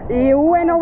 Y bueno.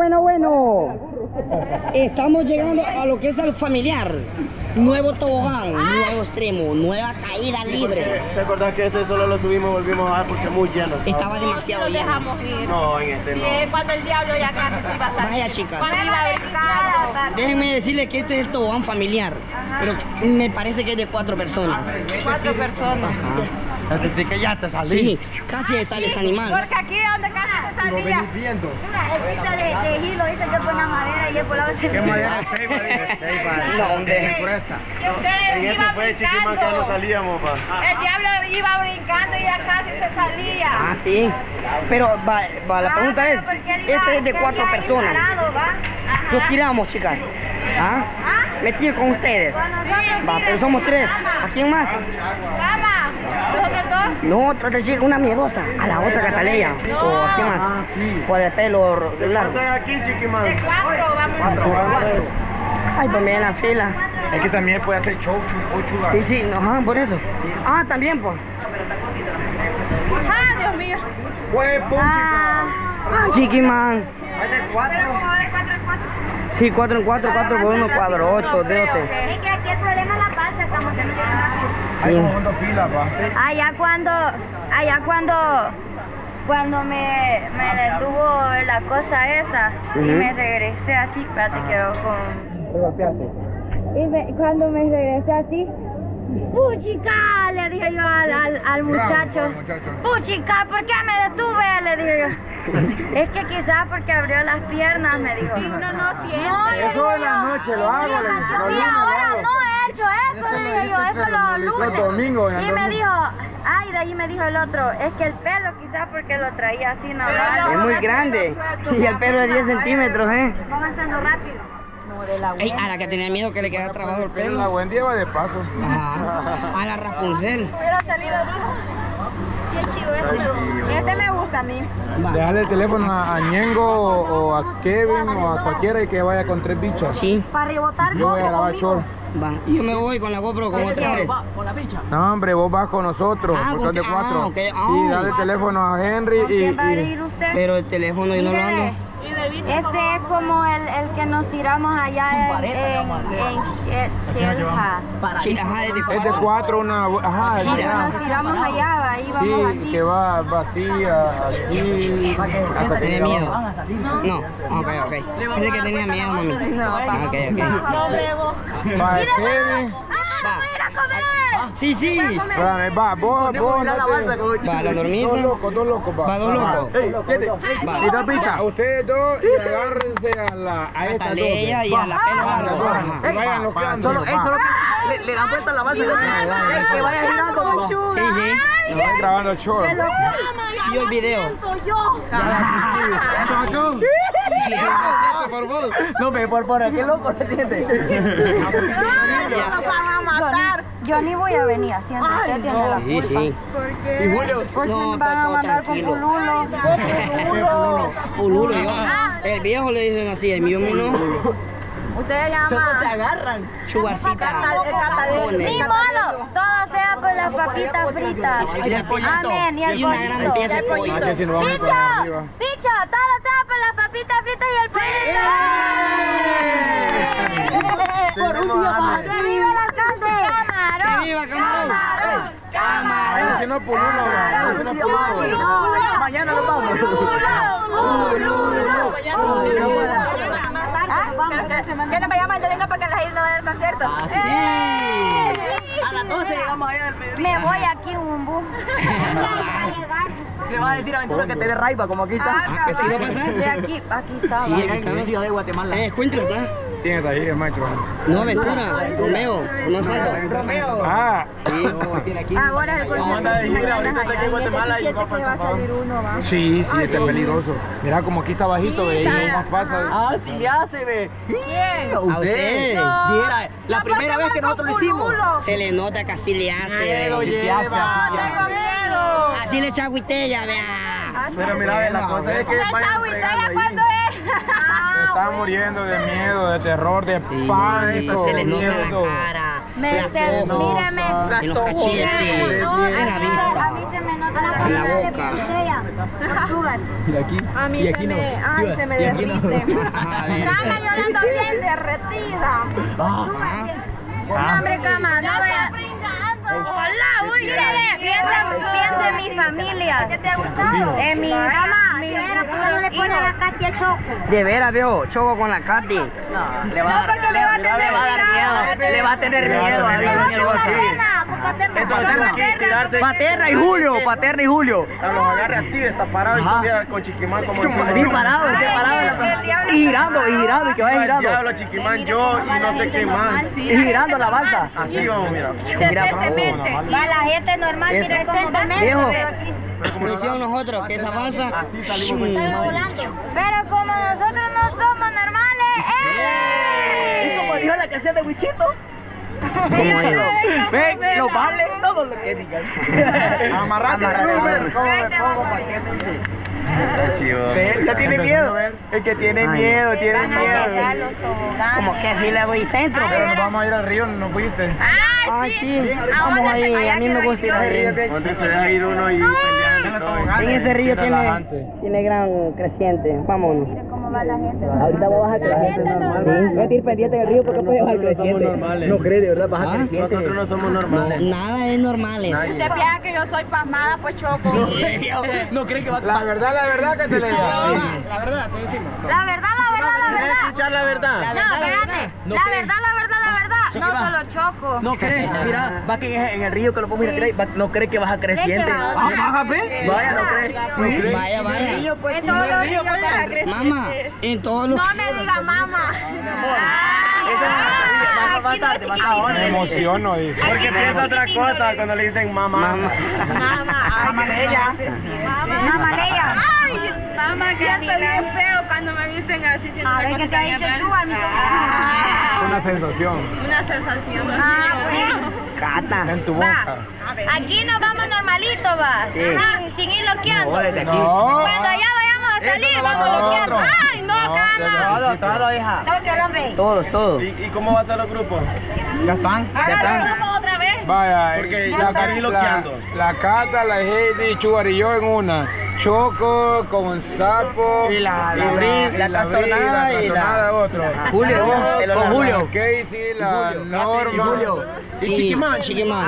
Estamos llegando a lo que es el familiar. Nuevo tobogán, nuevo extremo, nueva caída libre. ¿Te acordás que este solo lo subimos, volvimos a bajar porque es muy lleno? Estaba demasiado lleno. Dejamos ir. No, en este no. Sí, cuando el diablo ya casi se iba a salir. Vaya, chicas. Cuando iba brincando. Déjenme decirles que este es el tobogán familiar. Pero me parece que es de 4 personas. 4 personas. Desde que ya te salí. Sí, casi sale ese animal. Porque aquí es donde casi se Lo salía. venís viendo. El pita de Gilo dice que pone madera y él volaba ese. ¿Qué madera? Ceiba, dice. Ceiba. No, hombre. Por esta. Que ustedes En este iban fue Chiquimán que ya no brincando. salíamos, pa. El diablo iba brincando y ya casi se salía. Ah, sí. Pero la pregunta es, este es de 4 personas. Nos tiramos, chicas. ¿Ah? Me tiro con ustedes. Va, pero somos 3. ¿A quién más? Vamos, nosotros 2. No, otra chica, una miedosa. A la otra Cataleya. ¿O a quién más? Sí. Por el pelo largo. ¿Estás aquí, Chiquimán? De 4 vamos. Ay, pues me en la fila. Es que también puede hacer show, chupa. Sí, sí, no, ajá, por eso. Ah, también, pues. Ah, Dios mío. Pues, Ah, Chiquimán. Hay de 4. Sí, 4 en 4, 4 por 1, 4, 8, 12. Es que aquí el problema es la panza, estamos teniendo. Hay un montón de filas, pa. Cuando me detuvo la cosa esa y me regresé así, espérate, quiero con... ¿Te golpeaste? Cuando me regresé así, ¡puchica! Le dije yo al muchacho. ¡Puchica! ¿Por qué me detuve? Le dije yo. Es que quizás porque abrió las piernas, me dijo. Y uno no siente. No, le Eso dije en la yo. noche lo hago, le dije. Sí, ahora no he hecho eso, le dije yo, eso los lunes. Domingo, Y me dijo, ay, de ahí me dijo el otro, es que el pelo quizás porque lo traía así normal. Es muy grande. Y el pelo de 10 centímetros, ¿eh? Pónganse rápido. Ey, a la que tenía miedo que le quedara trabado el La pelo. Wendy va de paso. Ajá. A la Rapunzel. Hubiera salido Sí, el chivo este. Este me gusta a mí. Va. Dejarle el teléfono a Ñengo o a Kevin o a cualquiera y que vaya con 3 bichas. Sí, Para rebotar Yo voy a GoPro grabar conmigo. short. va. Y yo me voy con la GoPro con otras 3. No, hombre, vos vas con nosotros, Ah, porque son de vos- 4. ah, ok. Y dale el teléfono a Henry ¿Con quién va a ir usted? Pero el teléfono yo no lo ando. Este es como el que nos tiramos allá en Shelja. Sí, ajá, es de Es de 4. 4, una... Ajá, Sí, ya. nos tiramos allá, ahí vamos Sí, así. que va vacía, así, hasta que ¿Tiene llega miedo? abajo. No, ok. Pensé que tenía miedo, mami. No, Ok. Va, Kevin, ¡Ah, voy a ir a comer! Sí, sí. espérame, va, vos, Va, la dormita. dos locos, va. Va, 2 locos. Va. Y 2 bichas. Ustedes 2 y agárrense a estas 2. Cataleya y a la pelo largo. Ajá. Y vayan loqueando. Le dan vuelta a la balsa que vaya girando. Sí, sí. Nos van grabando el show. Y el video. No, por qué loco se siente. Yo ni voy a venir, haciendo usted tiene la Sí, culpa. sí. Y Julio. Porque No, me van a todo mandar con tranquilo. Pululo. Pululo, yo. El viejo le dicen así, el mío no. Ustedes Solo se llaman. agarran. Chugarcita. Ni modo, todo sea por las papitas fritas. Y el pollito. Amén, y el Y una gran pollito. pieza de Ah, pollito. que si no vamos a Picho, poner arriba. Picho, todo sea por las papitas fritas y el pollito. Por un día más. ¡Que viva el alcalde! ¡Camarón! ¡Que viva, camarón! ¡Camarón! Ahí si no Pululo, va. Ahí si no Pululo. Mañana nos vamos. Que nos vayamos de venga para que las islas no den el concierto. A las 12 llegamos allá del mediodía. Me voy aquí en un bus. Le vas a decir a Aventura que te dé raiva, como aquí está. ¿Qué te iba a pasar? De aquí estaba. Sí, aquí En está. Ciudad de Guatemala. Cuéntale, está. Tienes ahí el maestro. No, Aventura, Romeo, no salgo. Romeo. Ah, Sí. Tiene aquí. Ahora el concierto anda de gira, mañana ahorita está aquí en allá, Guatemala y el 17 va para que va a El Salvador. salir uno, va. sí, este es peligroso. Mira como aquí está bajito, ve, y no más pasa. Ah, sí le hace, ve. ¿Quién? A usted. usted. Viera, la primera vez que nosotros lo hicimos. Se le nota que así le hace, Lo ve. lleva. Tengo miedo. Así le echa agüitella, vea. Pero mira, ve, la cosa es que ¿Esa vayan agüitella fregando ahí. cuándo es? Se están muriendo de miedo, de terror, de pánico. Se les nota la miedo. cara, Mírame. en los cachetes, en la vista, A mí se me nota la en la cara de boca. botella. Sugar. A mí se me derrite. Estaba llorando bien derretida. Hombre, cama, no vaya. Hola, uy, piensa en mi familia. ¿Qué te ha gustado? En mi mamá, mi futuro le pone la Katy a Choco. De veras, veo, Choco con la Katy. Le va a dar miedo. Le va a tener miedo. Eso tiene que tirarse. Paterna y Julio. A los agarre así, está parado y tuviera con Chiquimán como Así parado. Y girando, y que vaya girando. Diablo, Chiquimán, yo y no sé qué más. Y girando la balsa. Así vamos, mira. Va la gente normal, mire cómo va. Viejo, como hicimos nosotros, que esa balsa. Así salimos con Chiquimán. Pero como nosotros no somos normales, Como dijo la canción de Wichito. ¿Cómo digo? Ven, lo vale todo lo que digan. Amarrate, Ruben. ¿Cómo me pongo para que ya tiene miedo. El que tiene miedo, tiene van a sacar miedo. los toboganes. Como que fila doy centro. Pero nos vamos a ir al río, ¿no fuiste? Ay, sí, vamos ahí, a mí me gusta ir ahí. Donde se deja ir uno y peleando. En ese río tiene gran creciente, vámonos. ¿Cómo va la gente? Ahorita voy a bajar creciente. Voy a ir pendiente del río porque puede bajar creciente. No crees, de verdad, bajar creciente. Nosotros no somos normales. Nada es normal. Usted piensa que yo soy pasmada, pues Choco. No cree que va a... La verdad que te le digo. La verdad, te decimos. La verdad. ¿Quieres escuchar la verdad? No, espérate. La verdad. No solo Choco. No crees, mira, va que en el río que lo podemos ir a tirar, no crees que baja creciente. ¿Baja pe? Vaya, no crees. Sí. Vaya. En todos los ríos baja creciente. Mamá, en todos los... No me diga mamá. Me emociono, dice. Porque piensa otra cosa cuando le dicen mamá. Mamá Leia. Ay, mamá, que siento bien feo cuando me dicen así. A ver qué te ha dicho Chuba, mi Una sensación Una sensación. bueno. Cata. en tu boca. Aquí nos vamos normalito, va. Sí. Sin ir loqueando. No. Cuando ya vayamos a salir, vamos loqueando. Ay, no, cama. Todo, hija. ¿Sabes qué, hombre? Todos. ¿Y cómo va a ser los grupos? Ya están. Otra vez. Vaya, Porque la ya están bloqueando. La Cata, la Heidi, Chugar y yo en una. Choco con Sapo Y la Bris, la trastornada y la- otro. Julio, con Julio. Casey, la Norma. Y Chiquimán.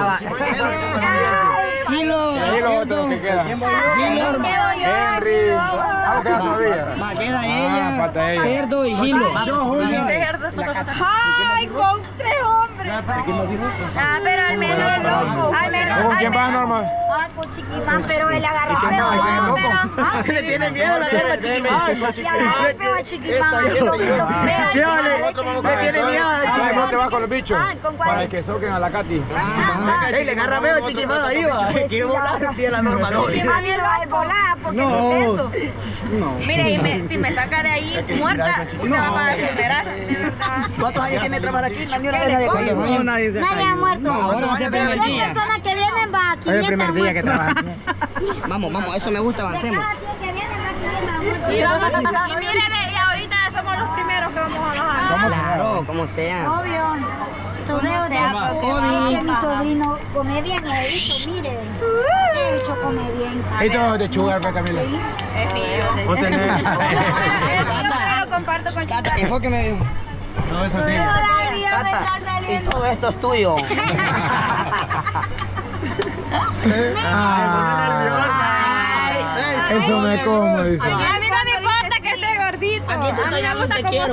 Gilo, Ahí los otros que quedan. Henry. ¿Algo queda todavía? Queda ella, falta ella. Cerdo y Gilo. Ay, con 3 hombres. Ah, pero al menos loco. ¿Con quién va, Norma? Ay, con Chiquimán, pero él agarra ¿Qué le tiene miedo a la norma, Chiquimán? Chiquimán. ¿Le tiene miedo a Ay, ¿no te vas con los bichos? ¿con cuál? Para que soquen a la Katy. Ey, le agarra miedo a Chiquimán ahí, va. Quiere volar, tiene la norma, no. Chiquimán él va a volar porque es eso. Mire, si me saca de ahí muerta, usted va para el funeral. ¿Cuántos años tiene trabajar aquí? ¿Cuántos años? Nadie ha muerto. Ahora es el primer día. Personas que vienen va 500 muertos. Vamos, eso me gusta, avancemos. Cada 100 que vienen va 500 muertos. Y mire, y ahorita somos los primeros que vamos a bajar. Claro, como sea. Obvio. Tudeo de que mi sobrino come bien y he dicho, mire, el bicho come bien. Y todos de Chugar, pues, Camila. Sí. Es mío. Lo comparto con Cata, enfóqueme. Todavía me Cata, está y saliendo. todo esto es tuyo. Eso me como, dice. A mí no me importa que esté gordito. Aquí te estoy dando un te quiero.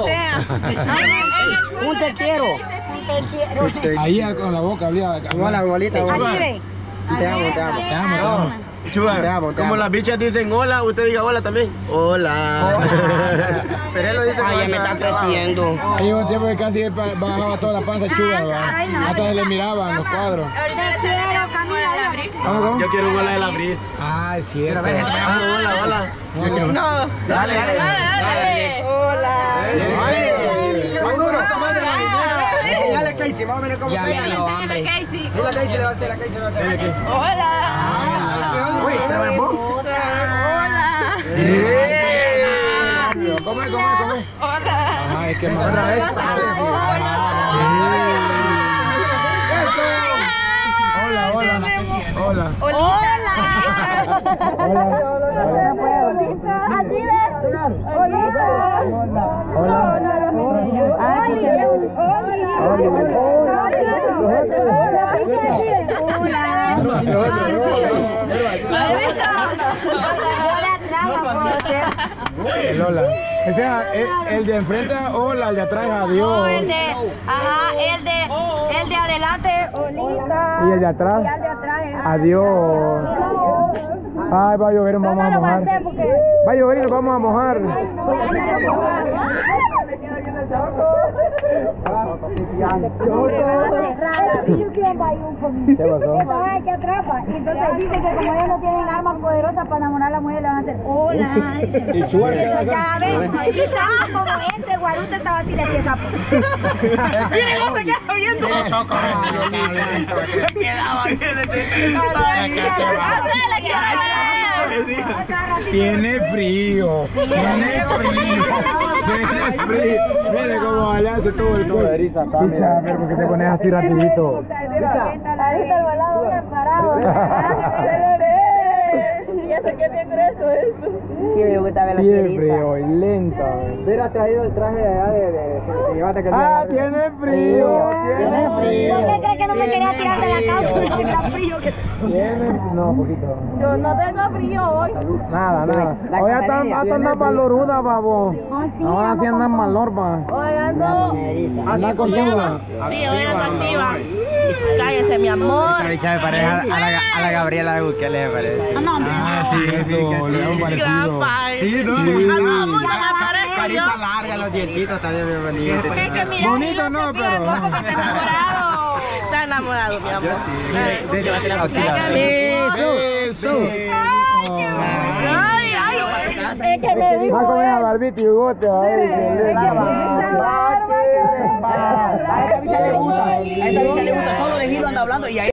Un te quiero. Ahí con la boca hablaba. Hola, abuelita. Así ve. Te amo. Te amo. Chugar, como las bichas dicen hola, usted diga hola también. Hola. Pero él lo dice. Ay, ya me está creciendo. Ahí hubo un tiempo que casi bajaba toda la panza Chugar, ¿va? Hasta le miraban los cuadros. Te quiero, Camila. ¿Cómo? Yo quiero un hola de la Bris. Ah, es cierto. Hola. No. Dale. Hola. Más duro, más de la Enseñale a Casey, más o menos como. Ya me dio hambre. Casey. Dile a Casey, le va a hacer, a Casey le va a hacer. Hola. Uy, ¿te ves vos? Hola. rápido. Come. Hola. Ajá, es que más Otra vez rápido. sale. Hola. Hola. Así ves. Hola. Ese es el de enfrente, hola, el de atrás, adiós. El de adelante, Olita. Y el de atrás, Y el de atrás, adiós. Ay, va a llover, nos No, vamos a no lo va a mojar. hacer porque... Va a llover y nos vamos a mojar. ¿Qué pasó? Que atrapa. Entonces dicen que como ellos no tienen armas poderosas para enamorar a la mujer, le van a hacer hola. ¿Y Chua qué va a Ya hacer? ves, quizás como este guaruta estaba así, le hacía sapo. Miren cómo se queda viendo. Tiene frío. Mire cómo le hace todo el cuerpo. Picha, pero porque te pones así rapidito. Ahorita el balado bien parado. ¿Y eso qué bien grueso es? Sí, me gusta ver la Siempre hoy, lenta. Hubiera traído el traje de allá de llevarte que Tiene frío. Tiene frío. ¿Por qué crees que no me quería tirar de la cápsula? Era frío que... No, poquito. Yo no tengo frío hoy. Nada. Hoy andan valoruda, babo. Ahora sí andan malorba. Hoy ando... Anda con duda. Sí, hoy ando activa. Cállese, mi amor. Bicha me parece a la Gabriela de Bukele, me parece. Sí, le han parecido. Gran país. Sí, no. A todo mundo me parezco yo. Carita larga, los dientitos también bien bonitos. Es que mira, Bonito no, pero... porque está enamorado, mi amor. Eso. Es que me dijo. Va a comer a barbito y bigote. A esta bicha le gusta, solo de Gilo anda hablando y ahí